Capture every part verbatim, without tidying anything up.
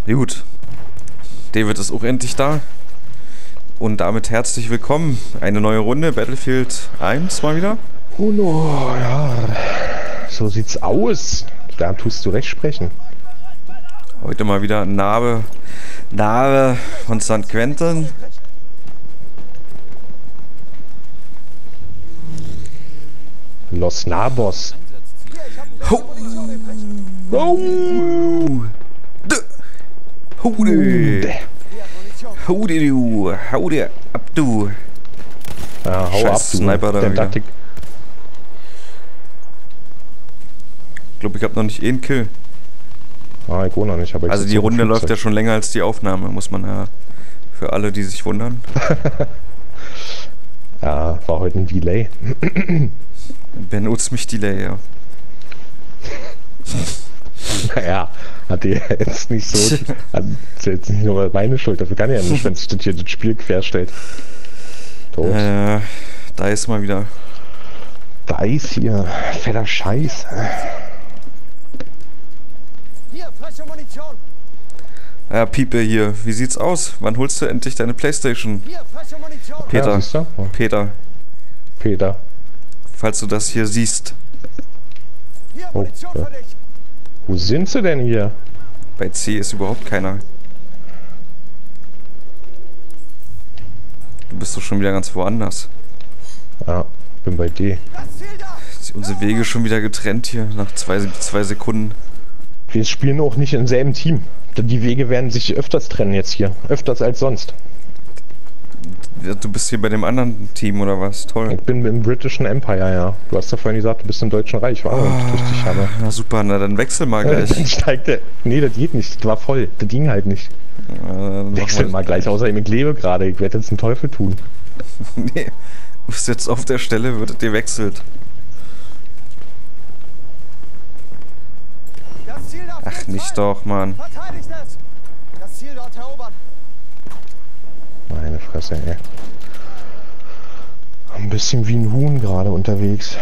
Gut. David ist auch endlich da. Und damit herzlich willkommen. Eine neue Runde, Battlefield eins mal wieder. Oh no, ja. So sieht's aus. Da tust du recht sprechen. Heute mal wieder Narbe, Narbe von Sankt Quentin. Los Nabos. Ho! Oh! Hode! Hode du! Hode ab du! Ja, hau Scheiß ab, du. Sniper da Der wieder. dachte, Ich glaube, ich habe noch nicht einen Kill. ah, ich auch noch nicht. Aber ich Also sitze die auf dem Runde läuft ja Flugzeug. schon länger als die Aufnahme, muss man ja für alle, die sich wundern. Ja, war heute ein Delay. Benutzt mich Delay, ja. Naja, hat die jetzt nicht so. Also, ist jetzt nicht nur meine Schuld. Dafür kann ich ja nicht, wenn sich das hier das Spiel querstellt. Tot. Äh, da ist mal wieder. Da ist hier. Fetter Scheiß. Hier, frische Munition! Ja, Piepe hier, wie sieht's aus? Wann holst du endlich deine Playstation? Hier, frische Munition! Peter, Ja, siehst du? Oh, Peter, Peter. falls du das hier siehst. Hier, Oh, Munition ja. für dich! Wo sind sie denn hier? Bei C ist überhaupt keiner. Du bist doch schon wieder ganz woanders. Ja, bin bei D. Das Ziel da! Sind unsere Wege schon wieder getrennt hier, nach zwei, zwei Sekunden. Wir spielen auch nicht im selben Team. Die Wege werden sich öfters trennen jetzt hier. Öfters als sonst. Ja, du bist hier bei dem anderen Team, oder was? Toll. Ich bin im britischen Empire, ja. Du hast ja vorhin gesagt, du bist im Deutschen Reich, war oh, nicht richtig, aber. Na super, na dann wechsel mal Dann gleich. steigt der. Nee, das geht nicht. Das war voll. Das ging halt nicht. Äh, dann Wechsel machen mal gleich. Außerdem, ich lebe gerade. Ich werde jetzt einen Teufel tun. wir- Nee, du bist jetzt auf der Stelle, wird dir wechselt. Das Ziel da! Ach, nicht doch, Mann. Verteidigt es! Das Ziel dort erobern! Meine Fresse, ey. Ein bisschen wie ein Huhn gerade unterwegs.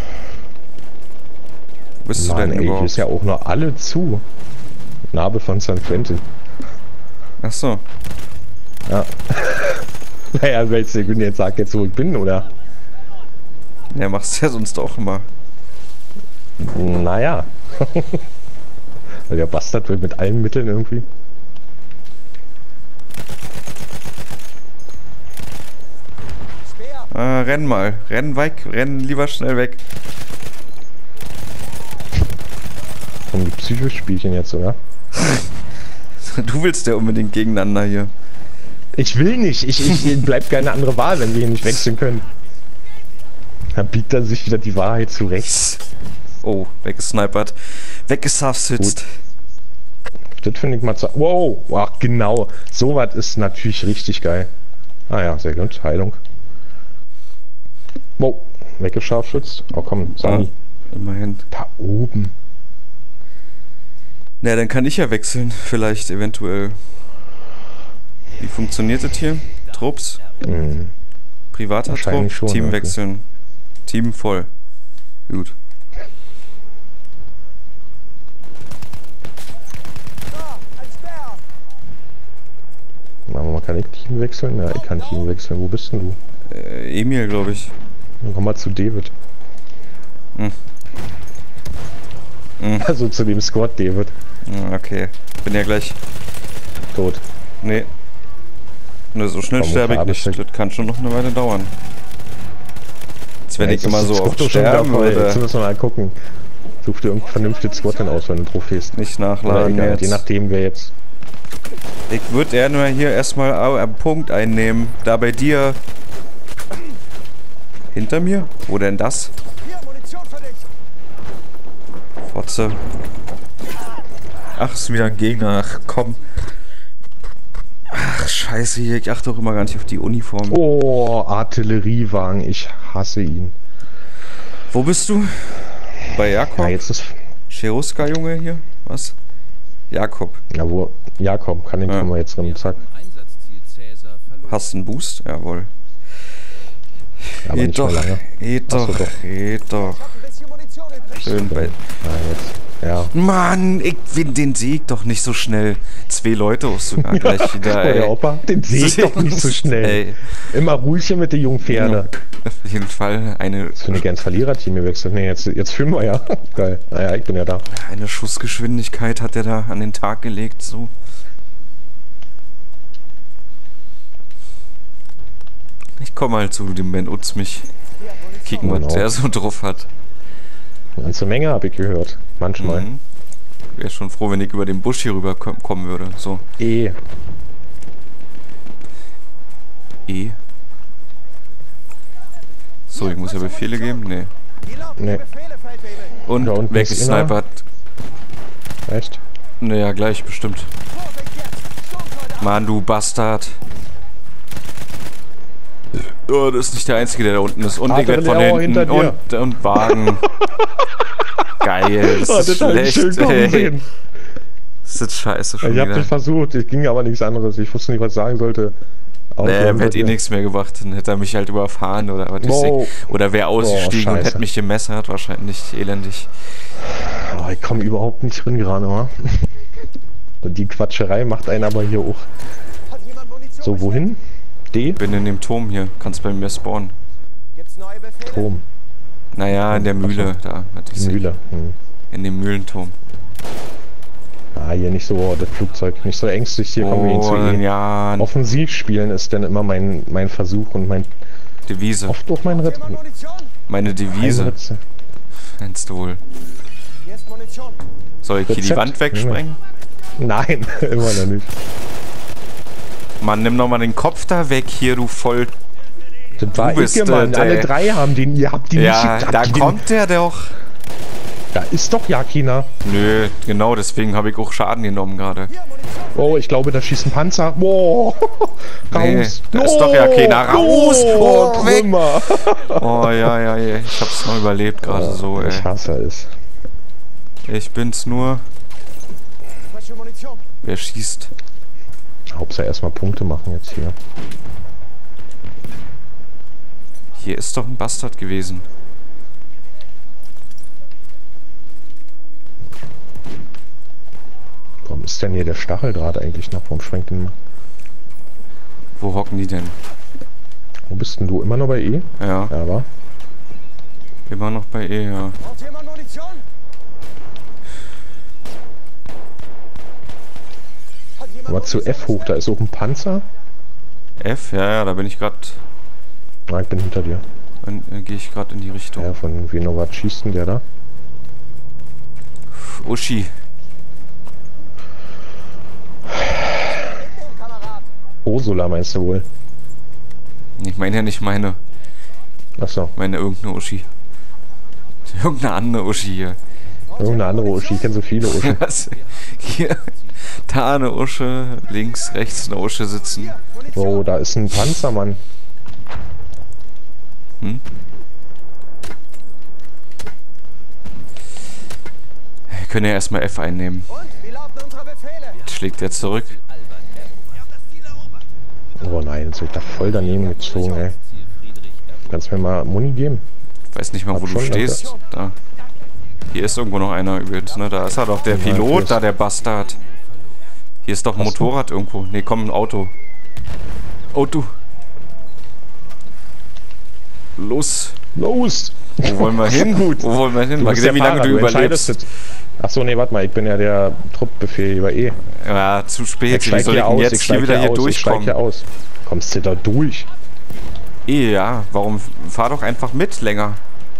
Wo bist Mann, du denn ey, hier überhaupt? ist ja auch noch alle zu. Narbe von San Quentin. Ach so. Ja. Naja, weil ich jetzt sag jetzt, wo ich bin, oder? Ja, machst ja sonst auch immer. Naja. Weil der Bastard will mit allen Mitteln irgendwie. Speer! Ah, renn mal. Renn weg. Renn lieber schnell weg. Um die Psychospielchen jetzt, oder? Du willst ja unbedingt gegeneinander hier. Ich will nicht. Ich, ich bleibt keine andere Wahl, wenn wir hier nicht wechseln können. Da biegt er sich wieder die Wahrheit zurecht. Oh, weggesnipert. Weggesafsitzt. Das finde ich mal zu. Wow, wow, genau. Sowas ist natürlich richtig geil. Ah ja, sehr gut. Heilung. Wow, weggescharfschützt. Oh komm, Ah, Sani. immerhin. Da oben. Na, dann kann ich ja wechseln. Vielleicht, eventuell. Wie funktioniert das hier? Trupps? Hm. Privater Trupp? Wahrscheinlich schon, Team irgendwie. wechseln. Team voll. Gut. Da! Ein Speer! Machen wir mal, kann ich Team wechseln? Ja, ich kann Team wechseln. Wo bist denn du? Äh, Emil, glaube ich. Dann komm mal zu David. Hm. Hm. Also zu dem Squad David. Ah, okay. Bin ja gleich. Tot. Nee. Ne, so schnell Warum sterbe ich habe ich nicht. Das kann schon noch eine Weile dauern. Jetzt, wenn Ja, ich jetzt immer ist so das auf Squad doch schon wieder Sterben voll. Jetzt würde. müssen wir mal gucken. Such dir irgendein vernünftiges Squad denn aus, wenn du Trophäes. Nicht Oder nachladen egal, jetzt. je nachdem wer jetzt. Ich würde eher nur hier erstmal einen Punkt einnehmen. Da bei dir. Hinter mir? Wo denn das? Hier, Munition für dich! Fotze. Ach, ist wieder ein Gegner. Ach, komm. Ach, scheiße hier. Ich achte auch immer gar nicht auf die Uniform. Oh, Artilleriewagen, ich hasse ihn. Wo bist du? Bei Jakob? Ja, jetzt ist. Cheruska, Junge, hier? Was? Jakob. Ja, wo. Jakob, kann den Ja. können wir jetzt drin, zack. Einsatzziel Cäsar verloren. Hast du einen Boost? Jawohl. Aber Geht nicht doch, mehr lange. geht Ach so, doch, doch. geht doch. Ich hab ein bisschen Munition übrig. Schön bei. Ja, jetzt. Ja. Mann, ich bin den Sieg doch nicht so schnell. Zwei Leute auch sogar gleich wieder, Oh, ey. der Opa, den sehe ich doch nicht so schnell. Ey. Immer ruhig hier mit den jungen Pferde. Auf jeden Fall eine, Jetzt finde ich ins Verliererteam gewechselt. Nee, jetzt, jetzt fühlen wir ja. Geil. Naja, ich bin ja da. eine Schussgeschwindigkeit hat er da an den Tag gelegt, so. Ich komme halt zu dem Ben Utz mich kicken, was Genau. der so drauf hat. Eine ganze Menge habe ich gehört. Manchmal. Mhm. Wäre schon froh, wenn ich über den Busch hier rüber kom kommen würde. So. Eh. E. So, ich muss ja Befehle geben? Nee. Die lauten Nee. Befehle, Feldwebel. Und Da unten ist weggesnipert. Echt? Naja, gleich bestimmt. Vorsicht jetzt. Sturmsoldat. Mann, du Bastard. Oh, das ist nicht der Einzige, der da unten ist. Und ich werde von Artillerie hinten. hinter dir. Und, und Wagen. Geil. Das Oh, ist das hab ich schön schlecht, kommen ey. sehen. Das ist scheiße schon Ich habe wieder. nicht versucht, es ging aber nichts anderes. Ich wusste nicht, was ich sagen sollte. Aber Nee, wir haben hätte eh das- nichts mehr gemacht. Dann hätte er mich halt überfahren oder was weiß Wow. ich. Oder wäre ausgestiegen und scheiße. hätte mich gemessert. Wahrscheinlich elendig. Oh, ich komme überhaupt nicht drin gerade, wa? Und die Quatscherei macht einen aber hier auch. Hat jemand Munition? So, wohin? D? Bin in dem Turm hier. Kannst bei mir spawnen. Gibt's neue Befehle? Turm. Naja, in der Mühle. Da, was ich seh. Mühle. Hm. In dem Mühlenturm. Ah, hier nicht so, das Flugzeug. Nicht so ängstlich, hier kommen wir hin Oh, zu E. ja. Offensiv spielen ist dann immer mein, mein Versuch und mein, Devise. oft auch mein Ritt. Jemand Munition? Meine Devise. Einsätze. Meinst du wohl. Hier ist Munition. Soll ich hier die Rezept. Wand wegsprengen? Nein, immer noch nicht. Mann, nimm doch mal den Kopf da weg hier, du voll... Das war bist ich, Mann. das, Alle ey. drei haben den, ihr habt die Ja, nicht... habt da ihr den- kommt der doch. Da ist doch ja keiner. Nö, genau, deswegen habe ich auch Schaden genommen gerade. Hier Munition. Oh, ich glaube, da schießt ein Panzer. Wow. Nee, Raus. da ist doch ja keiner. Raus. Oh, Oh, weg. Trümmer. Oh, ja, ja, ja. Ich hab's noch überlebt gerade so, ey. Ich hasse es. Ich bin's nur. Frische Munition. Wer schießt? Hauptsache erstmal Punkte machen jetzt hier. Hier ist doch ein Bastard gewesen. Warum ist denn hier der Stacheldraht eigentlich noch? Warum schwenkt den mal? Wo hocken die denn? Wo bist denn du? Immer noch bei E? Ja, Ja, war? immer noch bei E, ja. Braucht jemand Munition? Hat jemand Aber zu F hoch, da ist auch ein Panzer. F, ja, ja, da bin ich gerade. Na, ich bin hinter dir. Dann äh, gehe ich gerade in die Richtung. Ja, von Vinovat schießt denn der da? Uschi. Kamerad? Ursula meinst du wohl? Ich meine ja nicht meine. Achso, Ich meine irgendeine Uschi. Irgendeine andere Uschi hier. irgendeine andere Uschi. Ich kenne so viele Uschi. Was? Hier. Da eine Usche, links, rechts eine Usche sitzen. Oh, da ist ein Panzer, Mann. Hm? Wir können ja erstmal F einnehmen. Und? Wie lauten unsere Befehle? Schlägt er zurück. Oh nein, jetzt wird da voll daneben gezogen, ey. Kannst du mir mal Muni geben? Ich weiß nicht mal, wo Hab du schon, stehst. Da. Hier ist irgendwo noch einer übrigens, ne? Da ist er doch, der Ja, hier Pilot, ist- da der Bastard. Hier ist doch ein Hast du? Motorrad irgendwo. Ne, komm, ein Auto. Auto. Los. Los! Wo wollen wir hin? Gut. Wo wollen wir hin? Du Mal bist gesehen, der wie lange Fahrer, du überlebst. entscheidest es. Achso, nee, warte mal, ich bin ja der Truppbefehl über E. Ja, zu spät. Ich Wie steig soll ich hier denn aus, jetzt ich hier steig wieder hier hier aus, ich steig hier durchkommen? aus. Kommst du da durch? Eh, ja. Warum? Fahr doch einfach mit länger.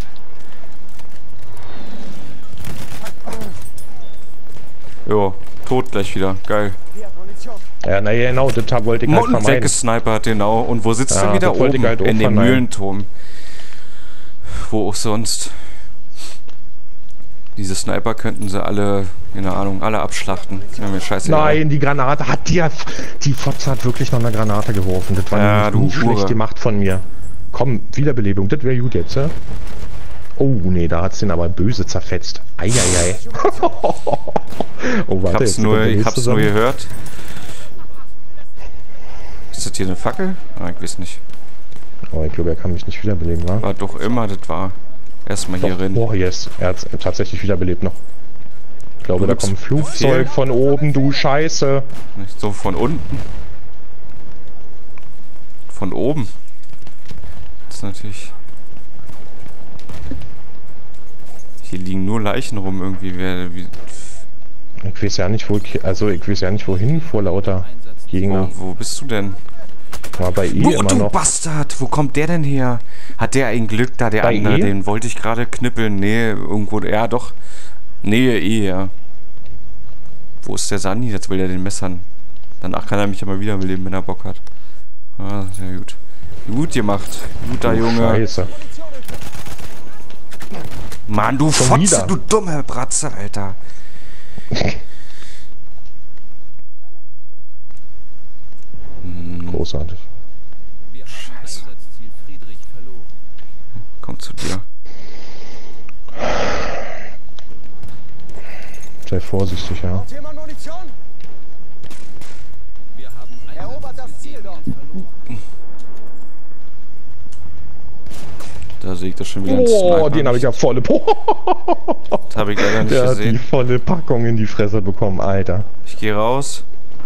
Jo, tot gleich wieder. Geil. Hier, Munition. Ja, naja, genau, das hab- wollte ich halt Und vermeiden. weggesnipert, genau. Und wo sitzt Ja, du wieder das wollte oben? ich halt auch In dem vermeiden. Mühlenturm. Wo auch sonst. Diese Sniper könnten sie alle, keine Ahnung, alle abschlachten. Wäre mir scheißegal. Nein, die Granate hat die, die Fotze hat wirklich noch eine Granate geworfen. Das war Ja, nämlich du nicht schlecht Hure. gemacht von mir. Komm, Wiederbelebung, das wäre gut jetzt, ja? Oh, nee, da hat's den aber böse zerfetzt. Eieiei. Oh, warte, Ich hab's, jetzt nur, sind wir ich hab's nur zusammen. gehört. Ist das hier eine Fackel? Ah, ich weiß nicht. Oh, ich glaube, er kann mich nicht wiederbeleben, wa? War doch immer, das war. Erstmal hier Doch. rein. Oh, yes. Er hat tatsächlich wiederbelebt noch. glaube, da kommt ein Flugzeug von oben, du Scheiße. Nicht so von unten. Von oben. Das ist natürlich... Hier liegen nur Leichen rum irgendwie. Wer, wie, Ich weiß ja nicht, wo ich, also ich weiß ja nicht wohin vor lauter Gegner. wo, wo bist du denn? War bei E Wo, immer du noch. Bastard! Wo kommt der denn her? Hat der ein Glück da, der Bei andere? E? Den wollte ich gerade knippeln. Nee, irgendwo... Ja, doch. Nähe E, ja. Wo ist der Sani? Jetzt will er den messern. Danach kann er mich aber wiederbeleben, wenn er Bock hat. Ah, sehr gut. Gut gemacht. Guter Du Junge. Scheiße. Mann, du Schon Fotze, wieder. du dumme Bratze, Alter. Großartig. Wir haben Scheiße. Einsatzziel Friedrich verloren. Komm zu dir. Sei vorsichtig, ja. Braucht jemand Munition? Wir haben Erobert das Ziel dort. verloren. Da sehe ich das schon wieder. Oh, den habe ich ja volle... Das habe ich leider nicht Der hat die gesehen. volle Packung in die Fresse bekommen, Alter. Ich gehe raus.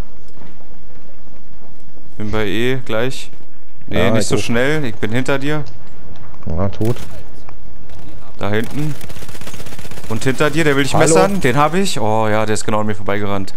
Bin bei E gleich. Nee, Ja, nicht ich so auch. schnell. Ich bin hinter dir. Ja, tot. Da hinten. Und hinter dir, der will dich Hallo? messern. Den habe ich. Oh ja, der ist genau an mir vorbeigerannt.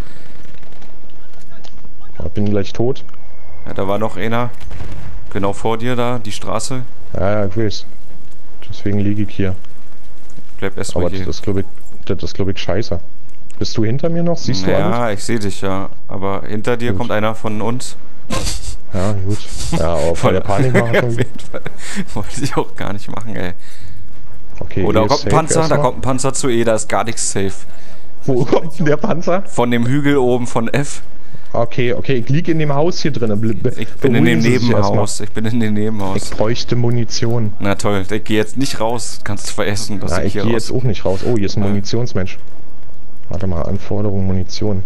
Ich bin gleich tot. Ja, da war noch einer. Genau vor dir da, die Straße. Ja, ja, ich weiß. Deswegen liege ich hier. Bleib erstmal Aber hier. das ist, glaube ich, das ist, glaube ich, scheiße. Bist du hinter mir noch? Siehst du alles? Ja, ich sehe dich, ja. Aber hinter dir Gut. kommt einer von uns. Ja, gut. Ja, aber von der Panik machen Auf jeden Fall. Wollte ich auch gar nicht machen, ey. Okay, Oh, da E ist kommt ein safe Panzer, da erstmal. kommt ein Panzer zu E, da ist gar nichts safe. Wo kommt denn der Panzer? Von dem Hügel oben von F. Okay, okay, ich liege in dem Haus hier drin. Bl- Ich bin in dem beruhigen Sie sich Nebenhaus. Ich bin in dem erstmal. Nebenhaus. Ich bräuchte Munition. Na toll, ich gehe jetzt nicht raus. Kannst du veressen, dass Na, ich ich hier gehe raus. jetzt auch nicht raus. Oh, hier ist ein Ja. Munitionsmensch. Warte mal, Anforderung Munition.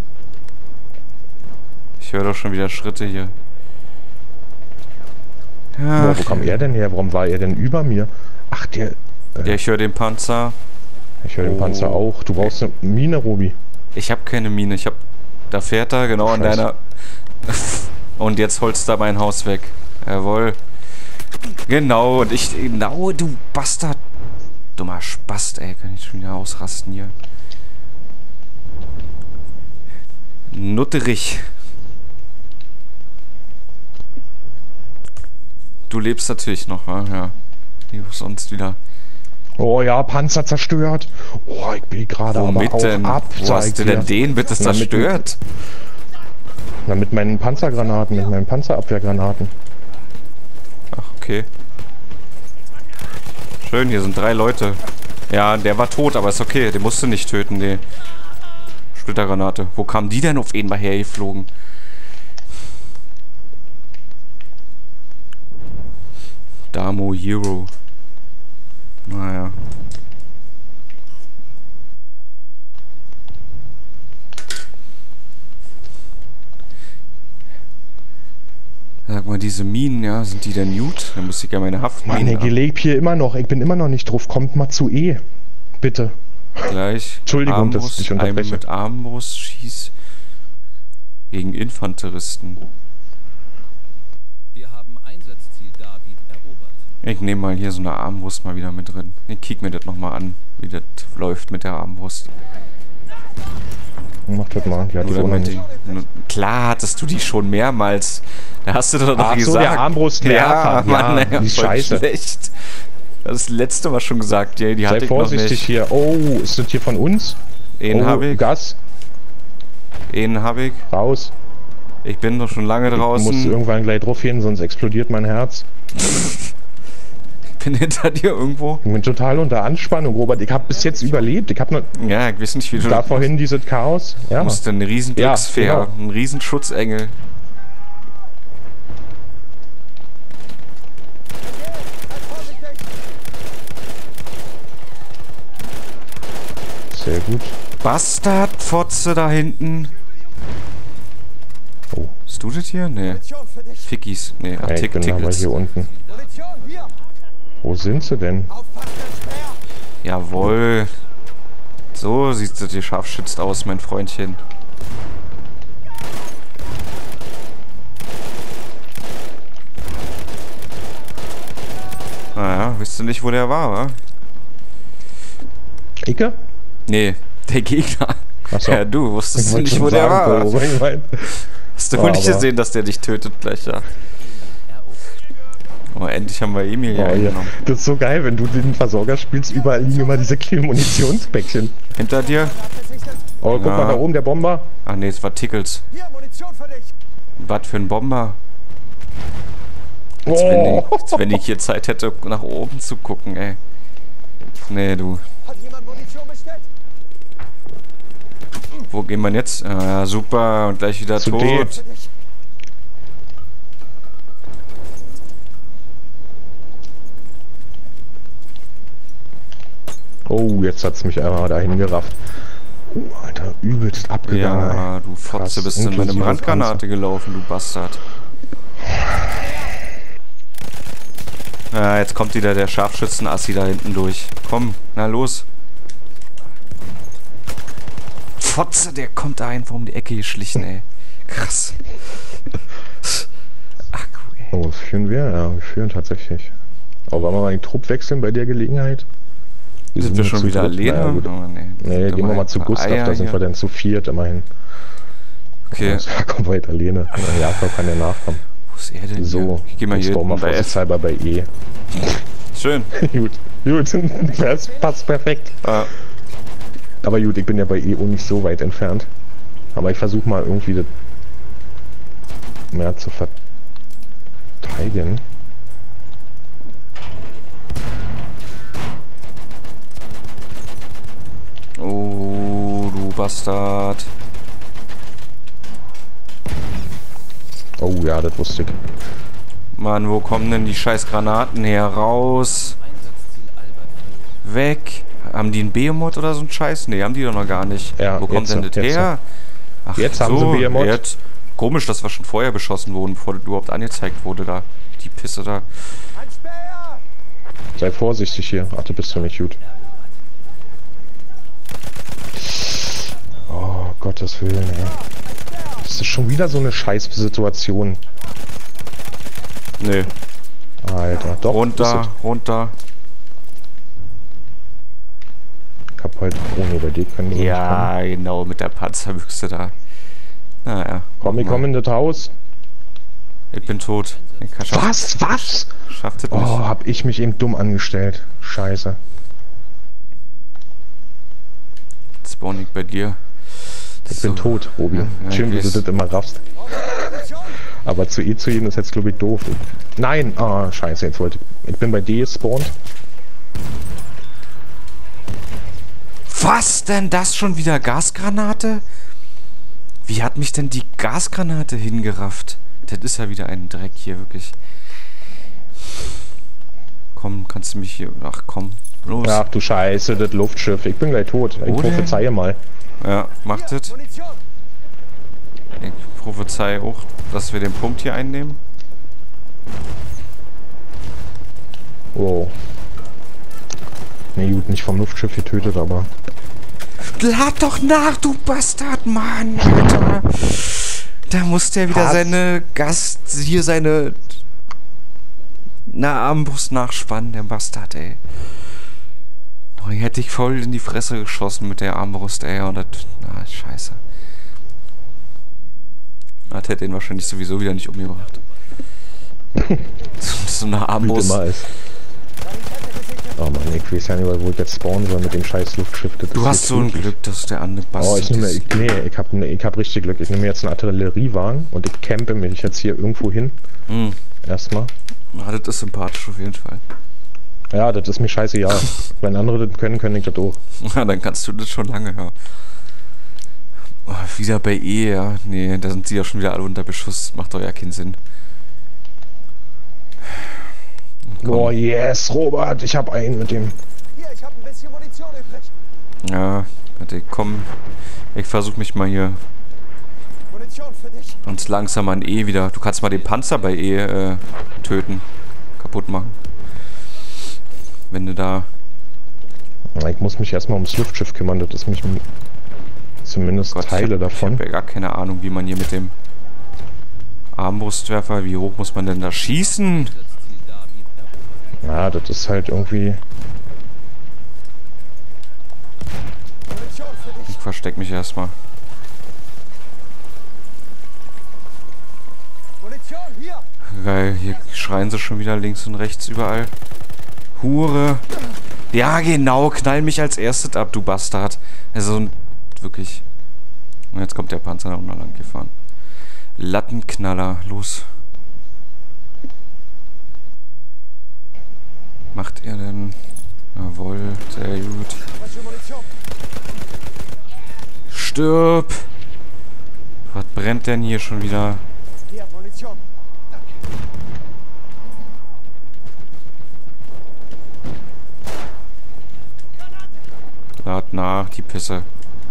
Ich höre doch schon wieder Schritte hier. Ja, Boah, wo kam er denn her? Warum war er denn über mir? Ach, der... ja, ich höre den Panzer. Ich höre den Oh. Panzer auch. Du brauchst eine Mine, Robi. Ich habe keine Mine. Ich habe. Da fährt er genau an Scheiße. deiner. Und jetzt holst du mein Haus weg. Jawohl. Genau. Und ich. Genau, du Bastard. Dummer Spast, ey. Kann ich schon wieder ausrasten hier. Nutterich. Du lebst natürlich noch, wa? Ja. Wie auch sonst wieder. Oh ja, Panzer zerstört. Oh, ich bin gerade aber Womit auch denn? ab. Wo sag hast ich du dir. denn den bitte Na, mit dem- zerstört? Na, mit meinen Panzergranaten, mit meinen Panzerabwehrgranaten. Ach, okay. Schön, hier sind drei Leute. Ja, der war tot, aber ist okay. Den musst du nicht töten, die Splittergranate. Wo kamen die denn auf einmal hergeflogen? Damo Hero. Naja. Sag mal, diese Minen, ja, sind die denn gut? Dann muss ich ja meine Haftminen Mann, ich ab- lebe hier immer noch. Ich bin immer noch nicht drauf. Kommt mal zu E. Bitte. gleich. Entschuldigung, dass ich dich Armbrust, unterbreche. Mit Armbrust schieß gegen Infanteristen. Wir haben Einsatzziel David erobert. Ich nehme mal hier so eine Armbrust mal wieder mit drin. Ich kick mir das nochmal an, wie das läuft mit der Armbrust. Mach das mal. Die hatte ich Nur auch noch damit nicht. die, nur, klar hattest du die schon mehrmals. Da hast du doch noch Ach so, gesagt. der Armbrustwerfer. Ja, Mann, Ja, ey, die voll Scheiße. schlecht. Das ist das letzte Mal schon gesagt. Die, die hatte Sei ich noch vorsichtig nicht. hier. Oh, ist das hier von uns? Den oh, hab ich. Gas. Den hab ich. Raus. Ich bin doch schon lange Du musst draußen. irgendwann gleich drauf hin, sonst explodiert mein Herz. Ich bin hinter dir irgendwo. Ich bin total unter Anspannung, Robert. Ich habe bis jetzt überlebt. Ich habe noch Ja, ich weiß nicht, wie du da vorhin dieses Chaos. Ja. Du musst einen riesen Ja, Glücksfäher, genau. einen riesen Schutzengel. Sehr gut. Bastardfotze da hinten. Oh. Bist du das hier? Nee. Munition für dich. Fickies. Nee, ach, Ey, ich Tick, bin aber Tickets. hier unten. Munition, hier. Wo sind sie denn? Aufpassen, Speer. Jawohl. So sieht es dir scharfschützt aus, mein Freundchen. Naja, wisst ihr nicht, wo der war, wa? Icke? Nee, der Gegner. Ach so. Ja, du wusstest Ich wollte nicht, schon wo der sagen, war. wo ich mein- Hast du Ja, wohl nicht aber- gesehen, dass der dich tötet gleich, ja. Oh, endlich haben wir Emil hier Oh, ja. eingenommen. Das ist so geil, wenn du den Versorger spielst, überall liegen immer diese Kill-Munitionspäckchen. Hinter dir? Oh, guck Ja. mal da oben, der Bomber. Ach nee, es war Tickles. Hier, Munition für dich. Was für ein Bomber. Als wenn, Oh. ich, als wenn ich hier Zeit hätte, nach oben zu gucken, ey. Nee, du. Hat jemand Munition bestellt? Wo gehen wir jetzt? Ah, ja, super. Und gleich wieder Zu tot. D. Für dich. Oh, jetzt hat's mich einmal dahin gerafft. Oh, Alter, übelst abgegangen. Ja, du Fotze, Krass, bist in meine inklusive Brandgranate Panzer. gelaufen, du Bastard. Ja, jetzt kommt wieder der Scharfschützen-Assi da hinten durch. Komm, na los. Fotze, der kommt da einfach um die Ecke geschlichen, ey. Krass. Ach, cool, ey. Oh, was führen wir? Ja, wir führen tatsächlich. Aber wollen wir mal den Trupp wechseln bei der Gelegenheit? Sind wir schon zu wieder dritt. alleine? Naja, gut. Oh, nee, Nee, gehen wir mal zu Gustav, da sind wir dann. dann zu viert immerhin. Okay, Also, da kommen wir halt alleine. Na, Jakob kann ja nachkommen. wo ist er denn So, hier? Ich geh mal jetzt hier bauen hinten wir bei F. vorsichtshalber bei E. Schön. Gut, gut, das passt perfekt. Äh, Aber gut, ich bin ja bei E auch nicht so weit entfernt. Aber ich versuche mal irgendwie das mehr zu verteidigen. oh, du Bastard. Oh ja, das wusste ich. Mann, wo kommen denn die scheiß Granaten her? Raus. Einsatzziel Albert. Weg. Haben die einen Behemoth oder so einen Scheiß? Nee, haben die doch noch gar nicht. Ja, Wo kommt jetzt denn so, das jetzt her? Ach, Jetzt haben sie Behemoth. Jetzt. Komisch, dass wir schon vorher beschossen wurden, bevor das überhaupt angezeigt wurde da. Die Pisse da. Ein Speer! Sei vorsichtig hier. Ach, du bist doch nicht gut. Oh, Gottes Willen, ey. Das ist schon wieder so eine Scheiß-Situation. Nee. Alter, doch. ist Runter, es. runter. Ich hab halt Krone bei dir, können wir nicht kommen. Ja, genau, mit der Panzerbüchse da. Naja. Komm, ich komm in das Haus. Ich bin tot. Ich kann schaff, Was? Was? schafft es Oh, nicht. hab ich mich eben dumm angestellt. Scheiße. Jetzt spawn ich bei dir. Ich bin tot, Robi. Ja, ja, Schön, wie ich du weiß. das immer raffst. Munition! Aber zu E zu gehen ist jetzt, glaube ich, doof. Nein! Ah, scheiße, jetzt wollte ich. Ich bin bei D gespawnt. Was denn das schon wieder? Gasgranate? Wie hat mich denn die Gasgranate hingerafft? Das ist ja wieder ein Dreck hier, wirklich. Komm, kannst du mich hier... Ach komm, los. Ja, Ach du Scheiße, das Luftschiff. Ich bin gleich tot. Ich Wo denn? prophezeie mal. macht Hier, es. Munition! Ich prophezei auch, dass wir den Punkt hier einnehmen. Wow. Ne, gut, nicht vom Luftschiff getötet, aber... Lad doch nach, du Bastard, Mann, Alter. Da muss der wieder Was? seine Gast... Hier seine... Na, Armbrust nachspannen, der Bastard, ey. Oh, hier hätte ich voll in die Fresse geschossen mit der Armbrust, ey. Und das... Na, scheiße. Das hätte ihn wahrscheinlich sowieso wieder nicht umgebracht. so, so eine Wie Armbrust. immer ist. Oh Mann, ich weiß ja nicht, wo ich jetzt spawnen soll mit dem scheiß Luftschiff. Das Du ist hast hier so ein tödlich. Glück, dass der andere Bastard Oh, ich nehme, ist. ich, nee, ich hab, ne, ich hab richtig Glück. Ich nehme jetzt einen Artilleriewagen und ich campe mich jetzt hier irgendwo hin. Hm. Erstmal. Ah, das ist sympathisch auf jeden Fall. Ja, das ist mir scheiße, ja. Wenn andere das können, können ich das auch. Ja, dann kannst du das schon lange, ja. Oh, wieder bei E, ja. Nee, da sind sie ja schon wieder alle unter Beschuss. Macht doch ja keinen Sinn. Komm. Oh yes, Robert, ich hab einen mit dem. Hier, ich habe ein bisschen Munition übrig. Ja, warte, komm. Ich versuch mich mal hier Munition für dich. uns langsam an E wieder. Du kannst mal den Panzer bei E äh, töten. Kaputt machen. Wenn du da Ich muss mich erstmal ums Luftschiff kümmern, das ist mich zumindest Gott, Teile ich hab, davon. Ich habe ja gar keine Ahnung, wie man hier mit dem Armbrustwerfer, wie hoch muss man denn da schießen? Einsatzziel David erobert. Ja, das ist halt irgendwie... Munition für dich. Ich versteck mich erstmal. Munition hier. Geil, hier schreien sie schon wieder links und rechts überall. Hure. Ja, genau, knall mich als erstes ab, du Bastard. Also, wirklich. Und jetzt kommt der Panzer da unten lang gefahren. Lattenknaller, los. Macht er denn? Jawohl, sehr gut. Was für Munition? Stirb! Was brennt denn hier schon wieder? Hier, Munition. Lad nach, die Pisse.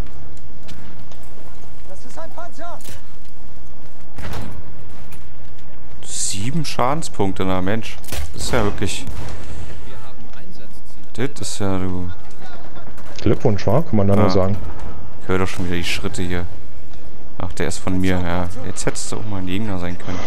Das ist ein Panzer. Sieben Schadenspunkte, na Mensch. Das ist ja wirklich... Wir haben Einsatzziel. Das ist ja, du... Glückwunsch, wa? Kann man da Ah. nur sagen. Ich höre doch schon wieder die Schritte hier. Ach, der ist von mir, ja. Jetzt hättest du auch mal ein Gegner sein können.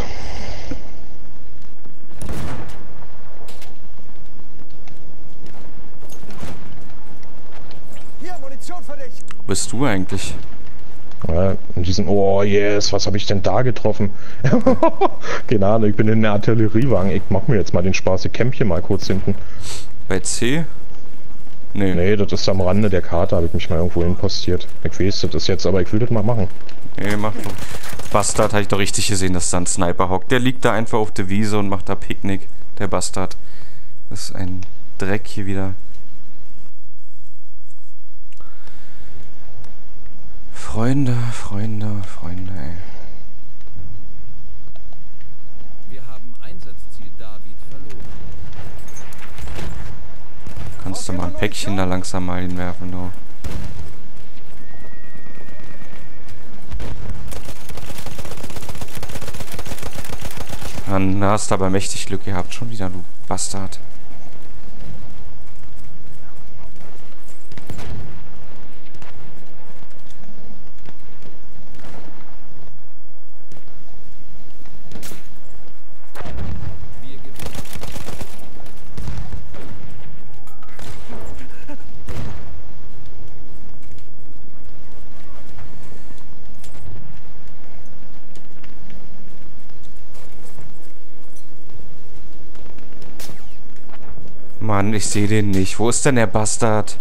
Hier, Munition für dich. Wo bist du eigentlich? Ja, in diesem, oh yes, was habe ich denn da getroffen? Keine Ahnung, ich bin in der Artilleriewagen. Ich mach mir jetzt mal den Spaß, ich camp hier mal kurz hinten. Bei C? Nee. Nee, das ist am Rande der Karte, habe ich mich mal irgendwo hin postiert. Ich weiß, das ist jetzt, aber ich will das mal machen. Nee, mach doch. Bastard, habe ich doch richtig gesehen, dass da ein Sniper hockt. Der liegt da einfach auf der Wiese und macht da Picknick. Der Bastard. Das ist ein Dreck hier wieder. Freunde, Freunde, Freunde, ey. Wir haben Einsatzziel David verloren. Kannst du mal ein Päckchen da langsam mal hinwerfen, du. Dann hast du aber mächtig Glück gehabt, schon wieder, du Bastard. Wir gewinnen. Mann, ich sehe den nicht. Wo ist denn der Bastard?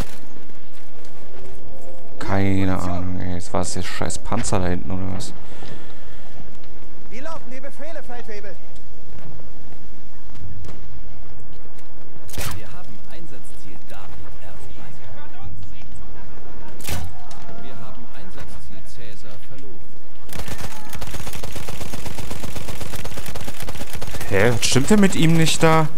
Keine Ahnung, ey. Jetzt war es der scheiß Panzer da hinten, oder was? Wie lauten die Befehle, Feldwebel? Wir haben Einsatzziel David erobert. Wir haben Einsatzziel Cäsar verloren. Hä? Was stimmt denn mit ihm nicht da?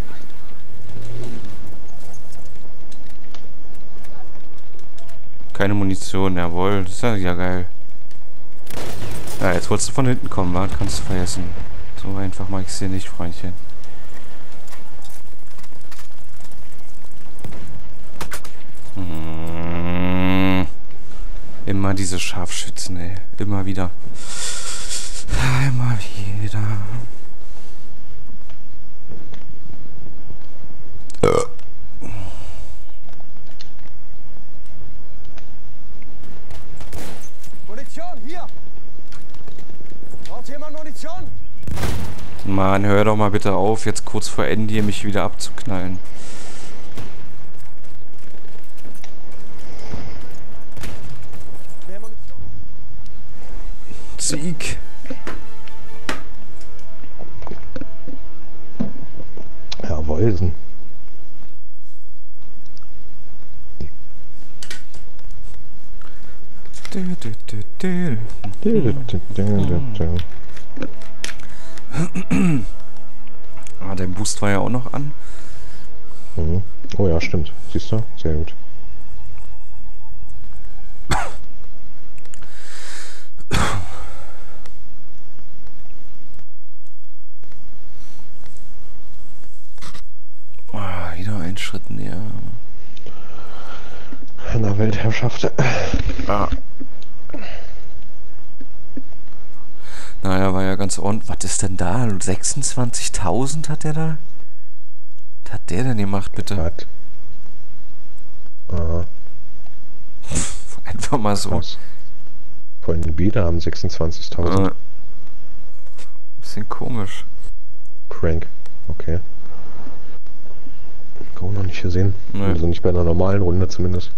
Keine Munition, jawohl. Das ist ja, ja geil. Ja, jetzt wolltest du von hinten kommen, wa? Kannst du vergessen. So einfach mag ich es dir nicht, Freundchen. Hm. Immer diese Scharfschützen, ey. Immer wieder. Immer wieder. Munition, hier. Braucht jemand Munition? Mann, hör doch mal bitte auf, jetzt kurz vor Ende hier mich wieder abzuknallen. Mehr Munition. Sieg. Jawohl. Du, du, du, du. Ah, dein Boost war ja auch noch an. Mhm. Oh ja, stimmt. Siehst du? Sehr gut. Ah, wieder ein Schritt näher. in der Weltherrschaft. Ja. Naja, war ja ganz ordentlich. Was ist denn da? sechsundzwanzigtausend hat der da? Was hat der denn gemacht, bitte? Hat. Aha. Einfach mal so. Krass. Vor allem die Bäder haben sechsundzwanzigtausend. Äh, bisschen komisch. Crank. Okay. Auch noch nicht gesehen. Nee. Also nicht bei einer normalen Runde zumindest.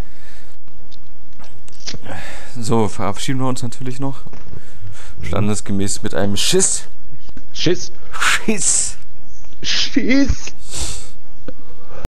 So, verabschieden wir uns natürlich noch. Standesgemäß mit einem Schiss. Schiss! Schiss! Schiss!